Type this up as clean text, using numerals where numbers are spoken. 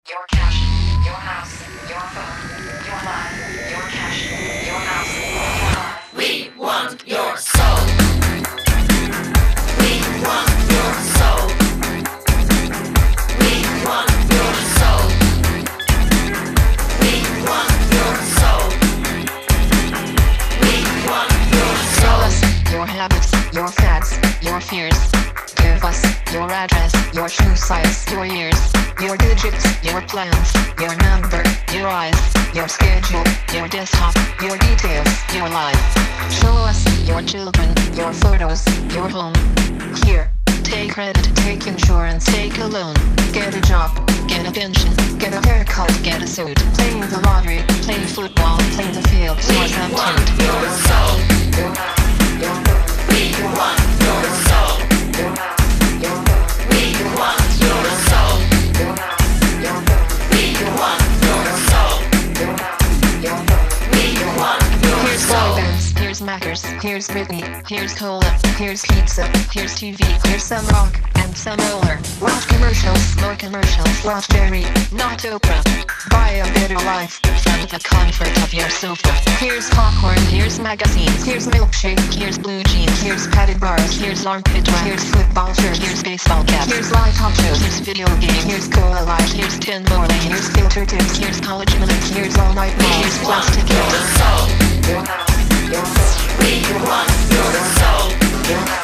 your cash, your house, your phone, your life, your cash, your house, your life. We want your soul. We want your soul. We want your soul. We want your soul. We want your soul. Tell us your habits, your fads, your fears. Give us your address, your shoe size, your years, your digits, your plans, your number, your eyes, your schedule, your desktop, your details, your life. Show us your children, your photos, your home. Here, take credit, take insurance, take a loan. Get a job, get a pension, get a haircut, get a suit. Playing the lottery, playing football, playing the field, or some Want your soul. We want your soul. We want your soul. We want your soul. We want your Here's soul. Freeland, here's Mackers, here's Britney, here's Cola, here's pizza, here's TV, here's some rock, and some roller. Watch commercials, more commercials, watch Jerry, not Oprah. Buy a better life from the comfort of your sofa. Here's popcorn, here's magazines, here's milkshake, here's blue jeans, here's padded bars, here's armpit wax, here's football shirts, here's baseball caps, here's live talk shows, here's video games, here's Cola Life, here's Tin Morley, here's filter tips, here's college minutes, here's all night malls, here's plastic Your hills. soul. We want your soul.